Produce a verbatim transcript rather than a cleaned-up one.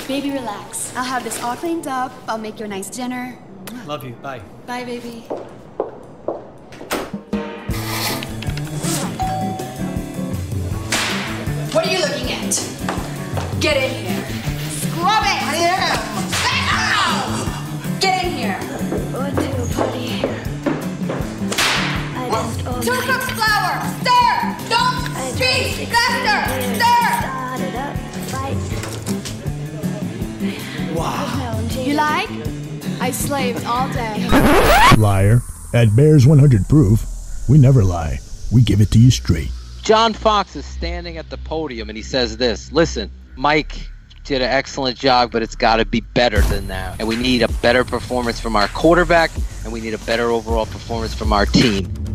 Baby, relax. I'll have this all cleaned up. I'll make you a nice dinner. Love you. Bye. Bye, baby. What are you looking at? Get in here. Scrub it! I am! Get in here. What to, buddy? I just Two cups flour! Stir! Don't speak! Faster! Stir! Started up the fight. Wow. You like? I slaved all day. Liar. At Bears one hundred Proof, we never lie. We give it to you straight. John Fox is standing at the podium and he says this. Listen, Mike did an excellent job, but it's got to be better than that. And we need a better performance from our quarterback, and we need a better overall performance from our team.